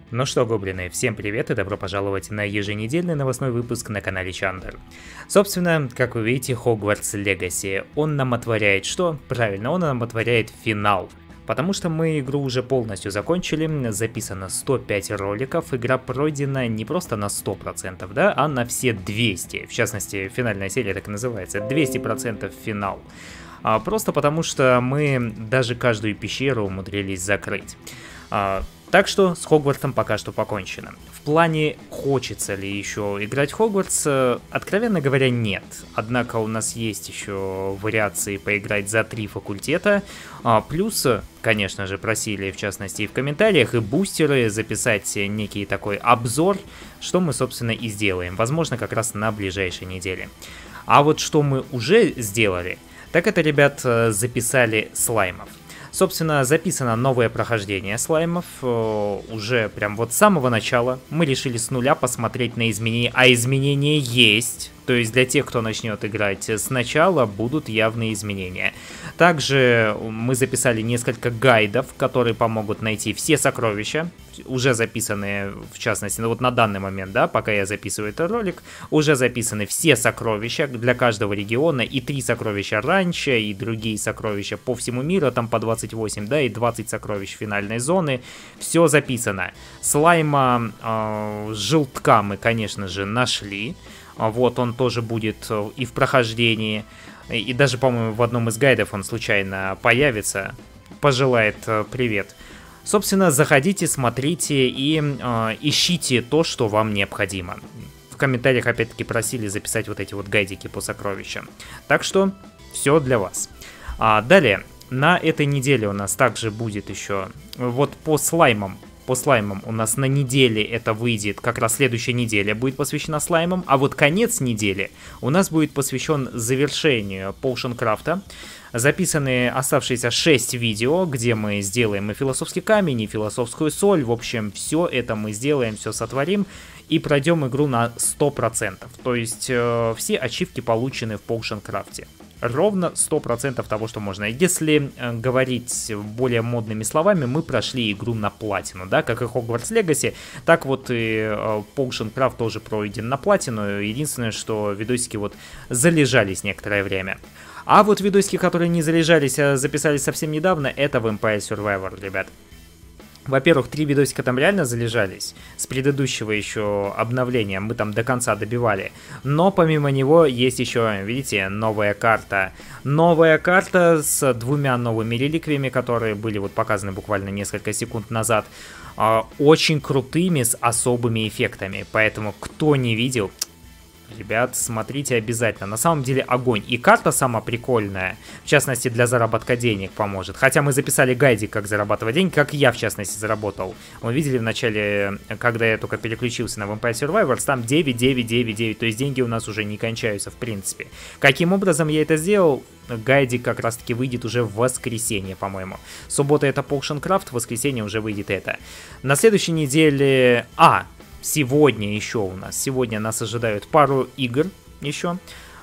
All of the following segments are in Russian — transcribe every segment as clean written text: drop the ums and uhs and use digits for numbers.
Ну что, гоблины, всем привет и добро пожаловать на еженедельный новостной выпуск на канале Чандр. Собственно, как вы видите, Hogwarts Legacy, он нам отворяет что? Правильно, он нам отворяет финал. Потому что мы игру уже полностью закончили, записано 105 роликов, игра пройдена не просто на 100%, да, а на все 200. В частности, финальная серия так и называется, 200% финал. Просто потому что мы даже каждую пещеру умудрились закрыть. Так что с Хогвартсом пока что покончено. В плане, хочется ли еще играть в Хогвартс, откровенно говоря, нет. Однако у нас есть еще вариации поиграть за 3 факультета. Плюс, конечно же, просили, в частности, и в комментариях, и бустеры записать некий такой обзор, что мы, собственно, и сделаем. Возможно, как раз на ближайшей неделе. А вот что мы уже сделали, так это, ребят, записали слаймов. Собственно, записано новое прохождение слаймов, уже прям вот с самого начала мы решили с нуля посмотреть на изменения, а изменения есть, то есть для тех, кто начнет играть сначала, будут явные изменения. Также мы записали несколько гайдов, которые помогут найти все сокровища, уже записанные, в частности, ну вот на данный момент, да, пока я записываю этот ролик, уже записаны все сокровища для каждого региона, и 3 сокровища раньше, и другие сокровища по всему миру, там по 28, да, и 20 сокровищ финальной зоны, все записано. Слайма желтка мы, конечно же, нашли, вот он тоже будет и в прохождении, и даже, по-моему, в одном из гайдов он случайно появится, пожелает привет. Собственно, заходите, смотрите и ищите то, что вам необходимо. В комментариях, опять-таки, просили записать вот эти вот гайдики по сокровищам. Так что, все для вас. Далее, на этой неделе у нас также будет еще, вот по слаймам у нас на неделе это выйдет, как раз следующая неделя будет посвящена слаймам, а вот конец недели у нас будет посвящен завершению поушенкрафта. Записаны оставшиеся 6 видео, где мы сделаем и философский камень, и философскую соль. В общем, все это мы сделаем, все сотворим и пройдем игру на 100%. То есть все ачивки получены в поушенкрафте. Ровно 100% того, что можно. Если говорить более модными словами, мы прошли игру на платину, да, как и Hogwarts Legacy, так вот и поушенкрафт тоже пройден на платину. Единственное, что видосики вот залежались некоторое время. А вот видосики, которые не залежались, а записались совсем недавно, это в Vampire Survivor, ребят. Во-первых, 3 видосика там реально залежались. С предыдущего еще обновления мы там до конца добивали. Но помимо него есть еще, видите, новая карта. Новая карта с 2 новыми реликвиями, которые были вот показаны буквально несколько секунд назад. Очень крутыми, с особыми эффектами. Поэтому, кто не видел... Ребят, смотрите обязательно. На самом деле огонь. И карта сама прикольная. В частности, для заработка денег поможет. Хотя мы записали гайдик, как зарабатывать деньги, как я, в частности, заработал. Вы видели в начале, когда я только переключился на Vampire Survivors, там 9. То есть деньги у нас уже не кончаются, в принципе. Каким образом я это сделал? Гайдик как раз-таки выйдет уже в воскресенье, по-моему. Суббота это поушенкрафт, в воскресенье уже выйдет это. На следующей неделе... Сегодня еще у нас. Сегодня нас ожидают пару игр еще.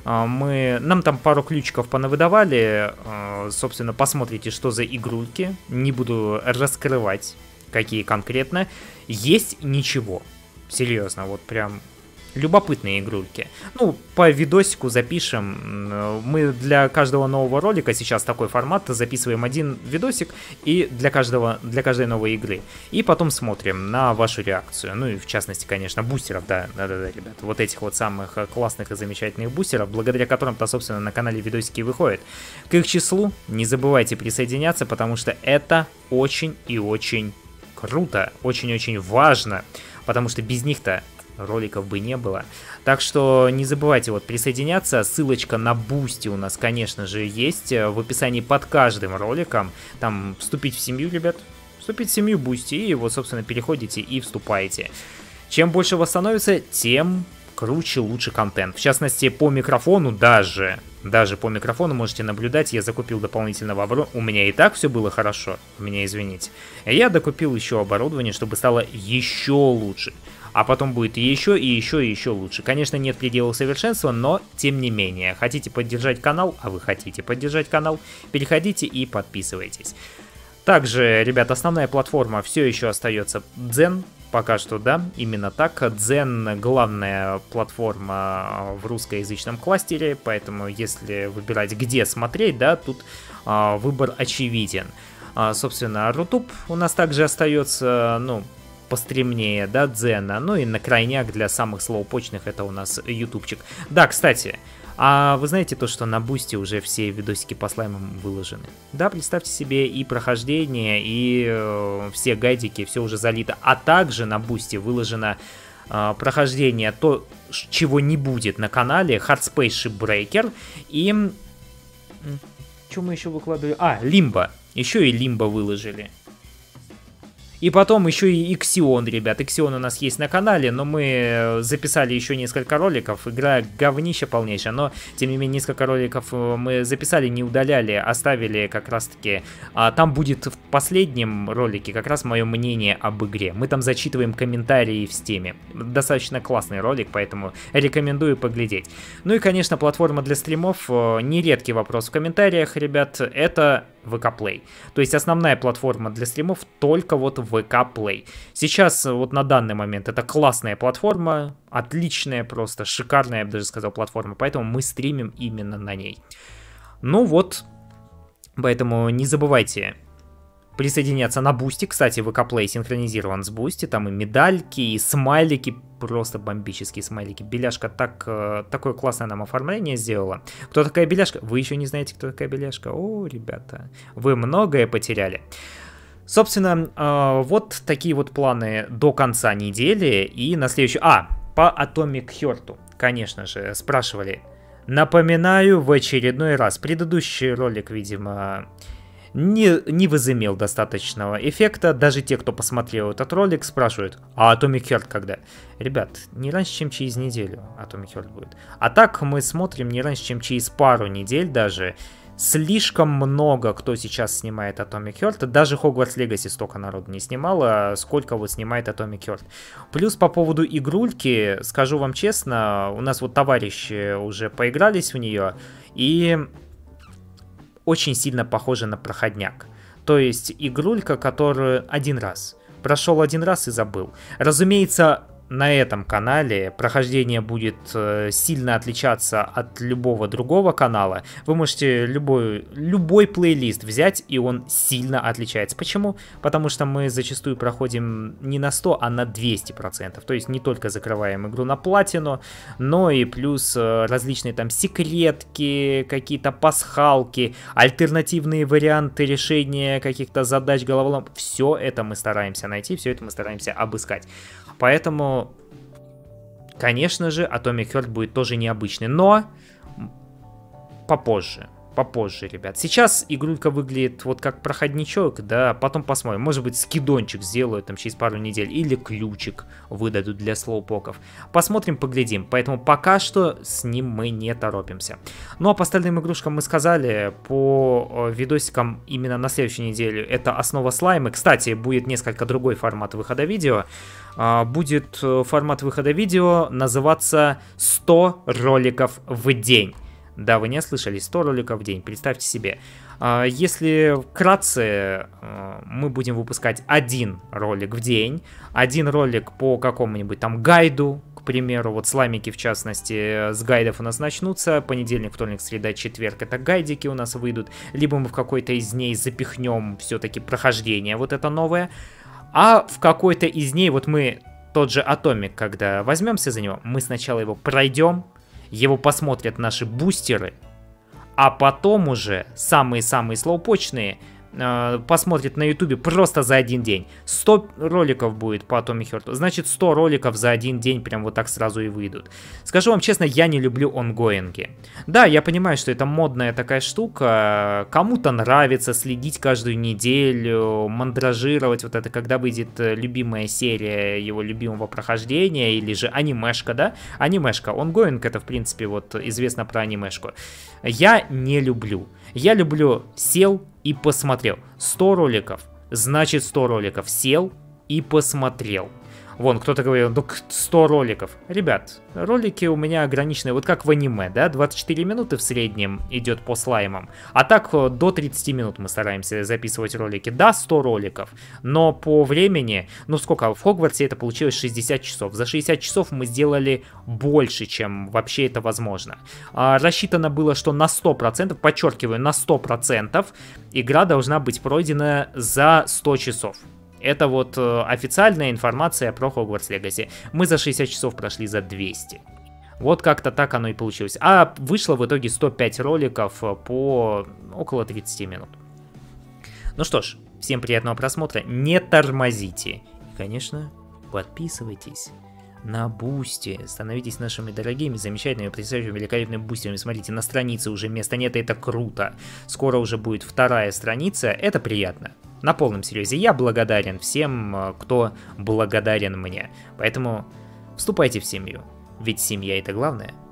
Нам там пару ключиков понавыдавали. Собственно, посмотрите, что за игрульки. Не буду раскрывать, какие конкретно. Есть ничего. Серьезно, вот прям... любопытные игрульки. Ну, по видосику запишем. Мы для каждого нового ролика сейчас такой формат, записываем один видосик и для каждой новой игры. И потом смотрим на вашу реакцию. Ну и в частности, конечно, бустеров, да, ребят. Вот этих вот самых классных и замечательных бустеров, благодаря которым-то, собственно, на канале видосики выходят. К их числу не забывайте присоединяться, потому что это очень и очень круто, очень-очень важно, потому что без них-то роликов бы не было. Так что не забывайте вот присоединяться. Ссылочка на Бусти у нас, конечно же, есть в описании под каждым роликом. Там вступить в семью, ребят. Вступить в семью Бусти. И вот, собственно, переходите и вступаете. Чем больше вас становится, тем круче, лучше контент. В частности, по микрофону даже по микрофону можете наблюдать. Я закупил дополнительного оборудования. У меня и так все было хорошо. Меня извините. Я докупил еще оборудование, чтобы стало еще лучше. А потом будет еще, и еще лучше. Конечно, нет предела совершенства, но тем не менее. Хотите поддержать канал, а вы хотите поддержать канал, переходите и подписывайтесь. Также, ребят, основная платформа все еще остается Дзен. Пока что, да, именно так. Дзен — главная платформа в русскоязычном кластере, поэтому если выбирать, где смотреть, да, тут выбор очевиден. Собственно, Рутуб у нас также остается, ну, постремнее, да, Дзена. Ну и на крайняк для самых слоупочных это у нас ютубчик. Да, кстати, а вы знаете то, что на Бусти уже все видосики по слаймам выложены? Да, представьте себе, и прохождение, и все гайдики, все уже залито. А также на Бусти выложено прохождение, то, чего не будет на канале, Hard Space Shipbreaker и... Что мы еще выкладывали? Лимбо. Еще и Лимбо выложили. И потом еще и Иксион, ребят. Иксион у нас есть на канале, но мы записали еще несколько роликов. Игра говнище полнейшая, но, тем не менее, несколько роликов мы записали, не удаляли, оставили как раз-таки. Там будет в последнем ролике как раз мое мнение об игре. Мы там зачитываем комментарии в Стиме. Достаточно классный ролик, поэтому рекомендую поглядеть. Ну и, конечно, платформа для стримов. Нередкий вопрос в комментариях, ребят. Это ВК Play. То есть основная платформа для стримов только вот ВК Play. Сейчас вот на данный момент это классная платформа, отличная просто, шикарная, я бы даже сказал, платформа, поэтому мы стримим именно на ней. Ну вот, поэтому не забывайте присоединяться на Бусти. Кстати, ВК Play синхронизирован с Бусти, там и медальки, и смайлики, просто бомбические смайлики. Беляшка такое классное нам оформление сделала. Кто такая Беляшка? Вы еще не знаете, кто такая Беляшка? О, ребята, вы многое потеряли. Собственно, вот такие вот планы до конца недели. И на следующий... по Atomic Heart, конечно же, спрашивали. Напоминаю в очередной раз. Предыдущий ролик, видимо... Не возымел достаточного эффекта. Даже те, кто посмотрел этот ролик, спрашивают, а Atomic Heart когда? Ребят, не раньше, чем через неделю Atomic Heart будет. А так мы смотрим не раньше, чем через пару недель даже. Слишком много кто сейчас снимает Atomic Heart. Даже Hogwarts Legacy столько народу не снимало, сколько вот снимает Atomic Heart. Плюс по поводу игрульки, скажу вам честно, у нас вот товарищи уже поигрались в нее, и... очень сильно похоже на проходняк. То есть игрулька, которую прошел один раз и забыл. Разумеется, на этом канале прохождение будет сильно отличаться от любого другого канала. Вы можете любой плейлист взять, и он сильно отличается. Почему? Потому что мы зачастую проходим не на 100, а на 200%. То есть не только закрываем игру на платину, но и плюс различные там секретки, какие-то пасхалки, альтернативные варианты решения каких-то задач, головоломок. Все это мы стараемся найти, все это мы стараемся обыскать. Поэтому, конечно же, Atomic Heart будет тоже необычный, но попозже, ребят. Сейчас игрулька выглядит вот как проходничок, да, потом посмотрим. Может быть, скидончик сделают там через пару недель, или ключик выдадут для слоупоков. Посмотрим, поглядим. Поэтому пока что с ним мы не торопимся. Ну а по остальным игрушкам мы сказали, по видосикам именно на следующей неделе это основа слаймы. Кстати, будет несколько другой формат выхода видео. Будет формат выхода видео называться 100 роликов в день. Да, вы не ослышались, 100 роликов в день, представьте себе. Если вкратце, мы будем выпускать один ролик в день, один ролик по какому-нибудь там гайду, к примеру, вот слаймики в частности, с гайдов у нас начнутся, понедельник, вторник, среда, четверг это гайдики у нас выйдут, либо мы в какой-то из дней запихнем все-таки прохождение вот это новое, а в какой-то из дней, вот мы тот же Atomic, когда возьмемся за него, мы сначала его пройдем, его посмотрят наши бустеры, а потом уже самые-самые слоупочные посмотрят на ютубе просто за один день. 100 роликов будет по Atomic Heart, значит 100 роликов за один день прям вот так сразу и выйдут. Скажу вам честно, я не люблю онгоинги. Да, я понимаю, что это модная такая штука, кому-то нравится следить каждую неделю, мандражировать вот это, когда выйдет любимая серия его любимого прохождения, или же анимешка, да? Анимешка, онгоинг это в принципе вот известно про анимешку. Я не люблю. Я люблю сел и посмотрел. 100 роликов, значит 100 роликов. Сел и посмотрел. Вон, кто-то говорил, ну 100 роликов. Ребят, ролики у меня ограничены, вот как в аниме, да, 24 минуты в среднем идет по слаймам. А так до 30 минут мы стараемся записывать ролики. Да, 100 роликов, но по времени, ну сколько, в Хогвартсе это получилось 60 часов. За 60 часов мы сделали больше, чем вообще это возможно. Рассчитано было, что на 100%, подчеркиваю, на 100% игра должна быть пройдена за 100 часов. Это вот официальная информация про Hogwarts Legacy. Мы за 60 часов прошли за 200. Вот как-то так оно и получилось. А вышло в итоге 105 роликов по около 30 минут. Ну что ж, всем приятного просмотра. Не тормозите. И, конечно, подписывайтесь на Бусти. Становитесь нашими дорогими, замечательными, потрясающими, великолепными бустерами. Смотрите, на странице уже места нет, и это круто. Скоро уже будет вторая страница, это приятно. На полном серьезе, я благодарен всем, кто благодарен мне. Поэтому вступайте в семью, ведь семья это главное.